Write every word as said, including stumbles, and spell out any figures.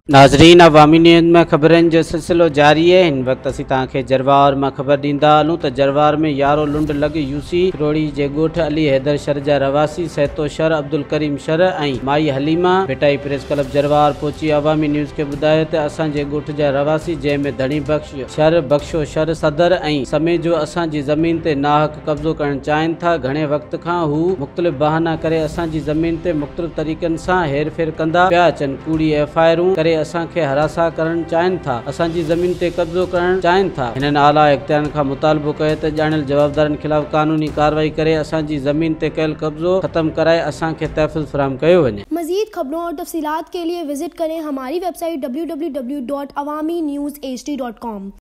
नाज़रीन, अवामी न्यूज़ में ख़बरनि जो सिलसिलो जारी है। हिन वक्त असीं तव्हांखे जरवार में ख़बर ॾींदा हलूं त जरवार में यारो लुंड लॻ यूसी रोड़ी जे ॻोठ अली हैदर शर जा रवासी सैतो शर अब्दुल करीम शर ऐं माई हलीमा भेटाई प्रेस क्लब जरवार पहुची अवामी न्यूज़ के ॿुधायो त असांजे ॻोठ जा रवासी जंहिंमें धणी बख्श शर बख्शो शर सदर ऐं समेत जो असांजी ज़मीन ते नाहक कब्ज़ो करणु चाहिनि था। घणे वक़्त खां हू मुख़्तलिफ़ बहाना करे असांजी ज़मीन ते मुख़्तलिफ़ तरीक़नि सां हेर फेर कंदा पिया अचनि। कूड़ी एफ आई आरूं करे असांखे हरासा करण चाहिनि था, असांजी ज़मीन ते कब्ज़ो करण चाहिनि था। हिननि आला इख्तियारनि खां मुतालबो कयो त ॼाणियल जवाबदारनि खिलाफ़ कानूनी कार्रवाई करे असांजी ज़मीन ते कयल कब्ज़ो ख़त्म कराए असांखे तहफ़्फ़ुज़ फराहम कयो वञे। मज़ीद खबरों और तफसीलात के लिए विजिट करें हमारी website W W W dot Awami news H D dot com.